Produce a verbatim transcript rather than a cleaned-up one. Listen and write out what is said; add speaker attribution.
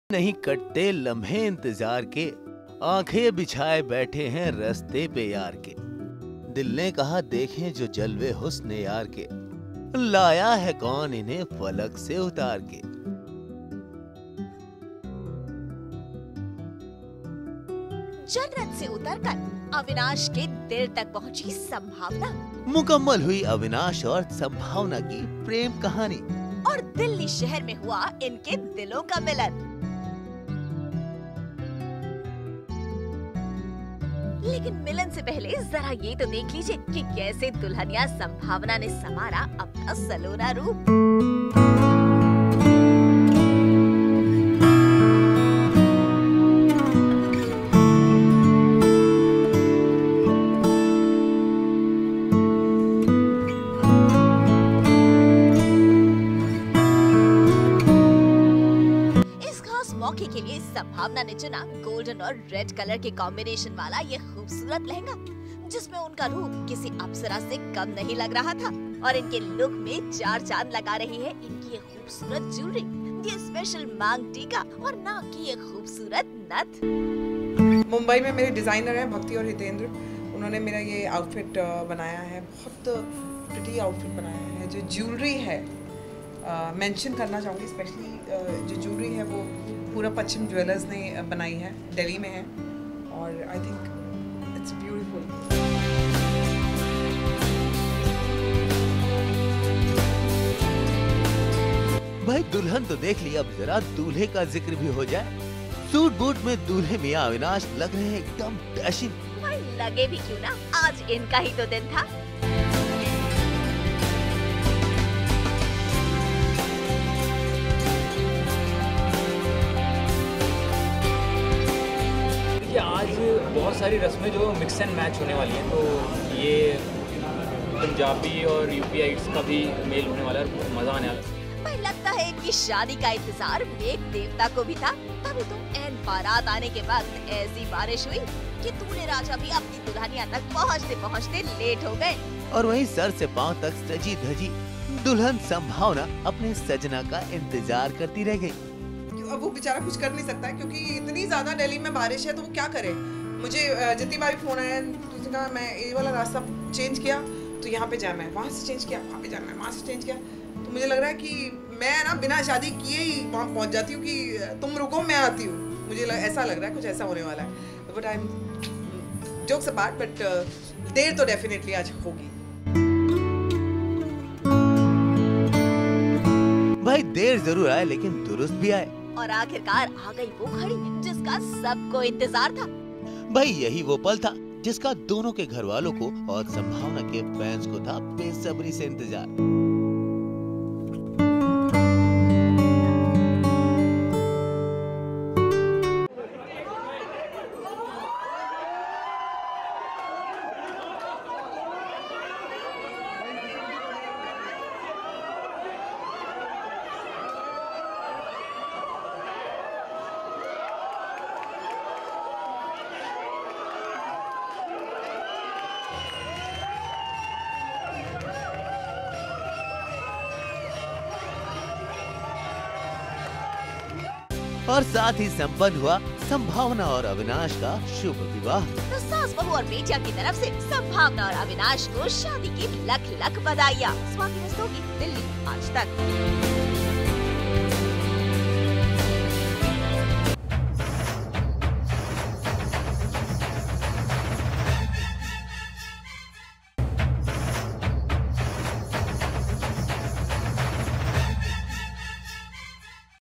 Speaker 1: नहीं कटते लम्हे इंतजार के, आंखें बिछाए बैठे हैं रास्ते पे यार के। दिल ने कहा देखें जो जलवे हुस्न यार के, लाया है कौन इन्हें फलक से उतार के।
Speaker 2: जन्नत से उतरकर अविनाश के दिल तक पहुंची संभावना।
Speaker 1: मुकम्मल हुई अविनाश और संभावना की प्रेम कहानी
Speaker 2: और दिल्ली शहर में हुआ इनके दिलों का मिलन। लेकिन मिलन से पहले जरा ये तो देख लीजिए कि कैसे दुल्हनिया संभावना ने संवारा अपना सलोना रूप। मौके के लिए संभावना ने चुना गोल्डन और रेड कलर के कॉम्बिनेशन वाला ये खूबसूरत लहंगा, जिसमें उनका रूप किसी अप्सरा से कम नहीं लग रहा था। और इनके लुक में चार चांद लगा रही है इनकी ये खूबसूरत ज्वेलरी, ये स्पेशल मांग टीका और नाक की ये खूबसूरत नथ।
Speaker 3: मुंबई में मेरे डिजाइनर हैं भक्ति और हितेंद्र, उन्होंने मेरा ये आउटफिट बनाया है। बहुत प्रिटी आउटफिट बनाया है। जो ज्वेलरी है मेंशन uh, करना चाहूँगी, स्पेशली uh, जो ज्वेलरी है वो पूरा पश्चिम ज्वेलर्स ने बनाई है, दिल्ली में है और आई थिंक इट्स ब्यूटीफुल।
Speaker 1: भाई दुल्हन तो देख ली, अब जरा दूल्हे का जिक्र भी हो जाए। सूट बूट में दूल्हे मियां अविनाश लग रहे हैं एकदम डैशिंग।
Speaker 2: भाई लगे भी क्यों ना, आज इनका ही तो दिन था।
Speaker 4: आज बहुत सारी रस्में जो मिक्स एंड मैच होने वाली हैं, तो ये पंजाबी और यूपीआइट्स का भी मेल होने वाला है, मजा आने वाला है।
Speaker 2: भाई लगता है कि शादी का इंतजार मेघ देवता को भी था, तभी तो एन बारात आने के बाद ऐसी बारिश हुई कि दूल्हे राजा भी अपनी दुल्हनिया तक पहुँचते पहुँचते लेट हो गए।
Speaker 1: और वहीं सर से पांव तक सजी धजी दुल्हन संभावना अपने सजना का इंतजार करती रह गई।
Speaker 3: अब वो बेचारा कुछ कर नहीं सकता है क्योंकि इतनी ज्यादा दिल्ली में बारिश है, तो वो क्या करे। मुझे जितनी बार फोन आया तो उसने कहा मैं ये वाला रास्ता चेंज किया तो यहाँ पे जाना है, वहाँ से चेंज किया वहाँ पे जाना है, वहाँ से चेंज किया। तो मुझे लग रहा है कि मैं ना बिना शादी किए ही वहाँ पहुँच जाती हूँ कि तुम रुको मैं आती हूँ। मुझे लग, ऐसा लग रहा है कुछ ऐसा होने वाला है। But I am jokes apart, but देर तो डेफिनेटली आज होगी।
Speaker 1: भाई देर जरूर आए लेकिन दुरुस्त भी आए।
Speaker 2: और आखिरकार आ गई वो घड़ी जिसका सबको इंतजार था।
Speaker 1: भाई यही वो पल था जिसका दोनों के घर वालों को और संभावना के फैंस को था बेसब्री से इंतजार। और साथ ही संपन्न हुआ संभावना और अविनाश का शुभ विवाह।
Speaker 2: तो सास बहू और बेटिया की तरफ से संभावना और अविनाश को शादी की लख लख बधाइयाँ। स्वाति रस्तोगी, दिल्ली आज तक।